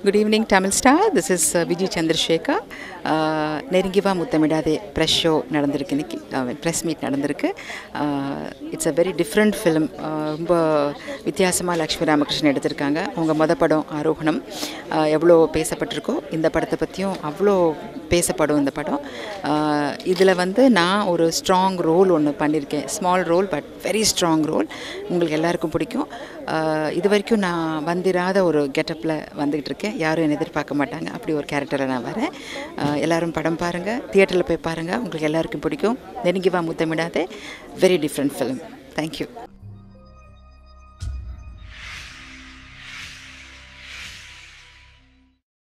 Good evening, Tamil Star. This is Viji Chandrasekhar. Nerungi Muthamidathe press show nadandirukku, press meet nadandirukku. It's a very different film. ரொம்ப வித்தியாசமாக லக்ஷ்மி ராமகிருஷ்ணன் எடுத்திருக்காங்க. அவங்க மொத படம் ஆரோகணம் எவ்வளோ பேசப்பட்டிருக்கோ இந்த படத்தை பற்றியும் அவ்வளோ பேசப்படும் இந்த படம். இதில் நான் ஒரு ஸ்ட்ராங் ரோல் ஒன்று பண்ணியிருக்கேன். Small role but very strong role. உங்களுக்கு எல்லாருக்கும் பிடிக்கும். இது வரைக்கும் நான் வந்திராத ஒரு கெட்டப்பில் வந்துக்கிட்டு இருக்கேன். யாரும் என்னை எதிர்பார்க்க மாட்டாங்க. அப்படி ஒரு கேரக்டரில் நான் வரேன். எல்லோரும் படம் பாருங்கள், தியேட்டரில் போய் பாருங்கள். உங்களுக்கு எல்லாருக்கும் பிடிக்கும். நெருங்கி வா முத்தமிடாதே. Very different film. தேங்க்யூ.